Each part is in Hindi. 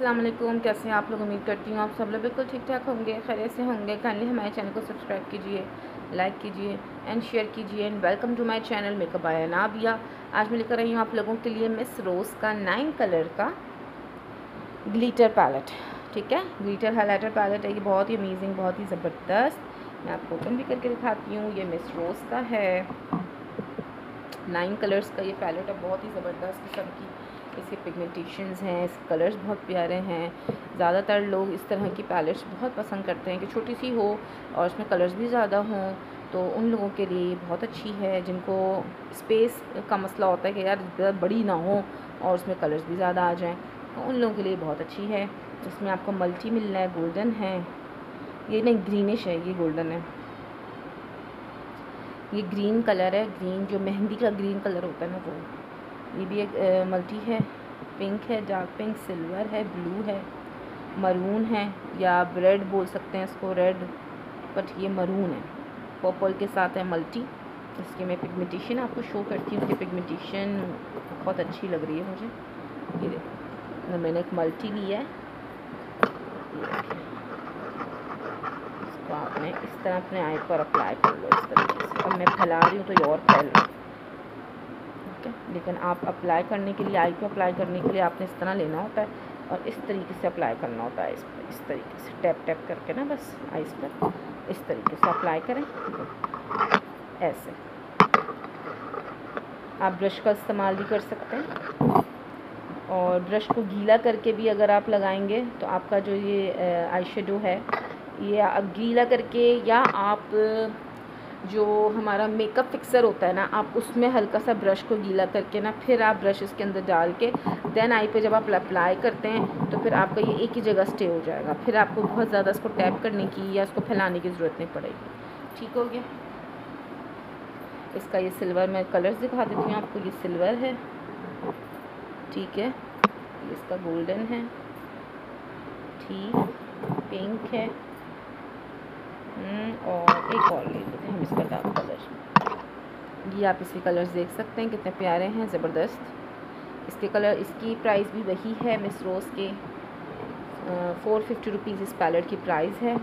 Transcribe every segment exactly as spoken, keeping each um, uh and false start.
अस्सलाम वालेकुम, कैसे हैं आप लोग। उम्मीद करती हूँ आप सब लोग बिल्कुल ठीक ठाक होंगे, खैरियत से होंगे। काइंडली हमारे चैनल को सब्सक्राइब कीजिए, लाइक कीजिए एंड शेयर कीजिए। And welcome to my channel makeup by Anabia. आज मैं लेकर आई हूँ आप लोगों के लिए मिस रोज़ का नाइन कलर का ग्लिटर पैलेट। ठीक है, ग्लिटर हाइलाइटर पैलेट है। ये बहुत ही अमेजिंग, बहुत ही ज़बरदस्त। मैं आपको ओपन भी करके दिखाती हूँ। ये मिस रोज़ का है, नाइन कलर्स का ये पैलेट है। बहुत ही ज़बरदस्त किस्म की इसके पिगमेंटेशंस हैं, इसके कलर्स बहुत प्यारे हैं। ज़्यादातर लोग इस तरह की पैलेट्स बहुत पसंद करते हैं कि छोटी सी हो और उसमें कलर्स भी ज़्यादा हों, तो उन लोगों के लिए बहुत अच्छी है जिनको स्पेस का मसला होता है कि यार ज़्यादा बड़ी ना हो और उसमें कलर्स भी ज़्यादा आ जाएँ, तो उन लोगों के लिए बहुत अच्छी है। इसमें आपको मल्टी मिल रहा है, गोल्डन है, ये नहीं ग्रीनिश है, ये गोल्डन है। ये ग्रीन कलर है, ग्रीन जो मेहंदी का ग्रीन कलर होता है ना वो। ये भी एक मल्टी है, पिंक है, डार्क पिंक, सिल्वर है, ब्लू है, मरून है, या आप रेड बोल सकते हैं इसको, रेड, बट ये मरून है, पर्पल के साथ है मल्टी। इसकी मैं पिगमेंटेशन आपको शो करती हूँ। इसकी पिगमेंटेशन बहुत अच्छी लग रही है मुझे। ये देखो, मैंने एक मल्टी लिया है, इसको आपने इस तरह अपने आई पर अप्लाई कर लो इस तरीके से। अब मैं फैला रही हूँ तो ये और फैल रहा है, ठीक है। लेकिन आप अप्लाई करने के लिए, आई पे अप्लाई करने के लिए आपने इस तरह लेना होता है और इस तरीके से अप्लाई करना होता है। इस पर इस तरीके से टैप टैप करके ना, बस आइस पर इस तरीके से अप्लाई करें, ऐसे। आप ब्रश का इस्तेमाल भी कर सकते हैं, और ब्रश को गीला करके भी अगर आप लगाएंगे तो आपका जो ये आई शेडो है, ये गीला करके, या आप जो हमारा मेकअप फिक्सर होता है ना, आप उसमें हल्का सा ब्रश को गीला करके ना, फिर आप ब्रश इसके अंदर डाल के देन आई पे जब आप अप्लाई करते हैं तो फिर आपका ये एक ही जगह स्टे हो जाएगा। फिर आपको बहुत ज़्यादा इसको टैप करने की या इसको फैलाने की ज़रूरत नहीं पड़ेगी। ठीक हो गया। इसका ये सिल्वर, मैं कलर्स दिखा देती हूँ आपको। ये सिल्वर है, ठीक है, इसका गोल्डन है, ठीक, पिंक है, और एक और ले लेते हैं हम इसका डार्क कलर। ये आप इसके कलर्स देख सकते हैं कितने प्यारे हैं, ज़बरदस्त। इसके कलर, इसकी प्राइस भी वही है मिस रोज़ के, फ़ोर फिफ्टी रुपीज़ इस पैलेट की प्राइस है।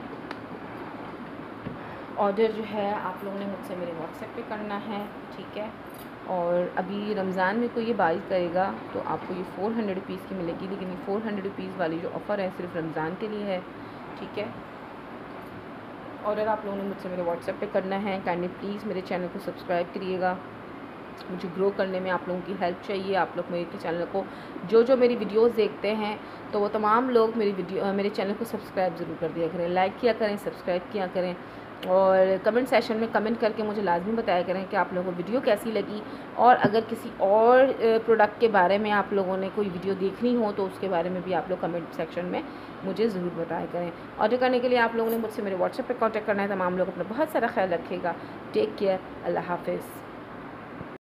ऑर्डर जो है आप लोगों ने मुझसे मेरे व्हाट्सएप पे करना है, ठीक है। और अभी रमज़ान में कोई ये बाई करेगा तो आपको ये फ़ोर हंड्रेड रुपीज़ की मिलेगी, लेकिन ये फ़ोर हंड्रेड रुपीज़ वाली जो ऑफ़र है सिर्फ रमज़ान के लिए है, ठीक है। ऑर्डर आप लोगों ने मुझसे मेरे व्हाट्सएप पे करना है। काइंडली प्लीज़ मेरे चैनल को सब्सक्राइब करिएगा, मुझे ग्रो करने में आप लोगों की हेल्प चाहिए। आप लोग मेरे चैनल को, जो जो मेरी वीडियोस देखते हैं, तो वो तमाम लोग मेरी वीडियो मेरे चैनल को सब्सक्राइब ज़रूर कर दिया करें, लाइक किया करें, सब्सक्राइब किया करें, और कमेंट सेशन में कमेंट करके मुझे लाजमी बताया करें कि आप लोगों को वीडियो कैसी लगी। और अगर किसी और प्रोडक्ट के बारे में आप लोगों ने कोई वीडियो देखनी हो तो उसके बारे में भी आप लोग कमेंट सेक्शन में मुझे ज़रूर बताया करें। ऑर्डर करने के लिए आप लोगों ने मुझसे मेरे व्हाट्सएप पे कांटेक्ट करना है। तमाम लोग अपना बहुत सारा ख्याल रखिएगा। टेक केयर, अल्लाह हाफिज़।